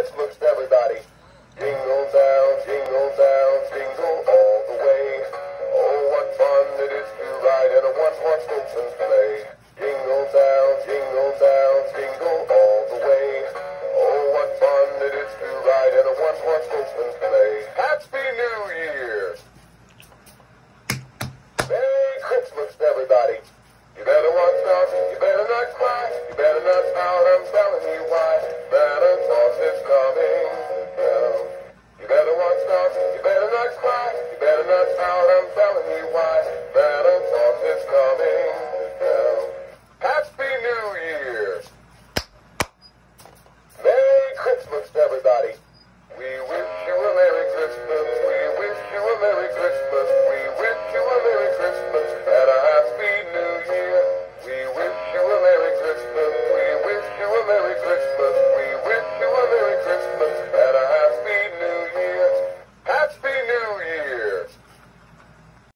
Christmas, everybody. Jingle bells, jingle all the way. Oh, what fun it is to ride in a one-horse open sleigh. Jingle bells, jingle all the way. Oh, what fun it is to ride in a one-horse open sleigh. Happy New Year! Merry Christmas, everybody. You better watch out, you better not cry, you better not pout, I'm telling you why. Santa Claus is coming to town. You better watch out, you better not cry, you better not pout, I'm telling you why. Santa Claus is coming to town. Happy New Year! Merry Christmas, everybody. We wish you a Merry Christmas, we wish you a Merry Christmas, we wish you a Merry Christmas and a Happy New Year. We wish you a Merry Christmas, we wish you a Merry Christmas, we wish you a Merry Christmas and a Happy New Year. Happy New Year!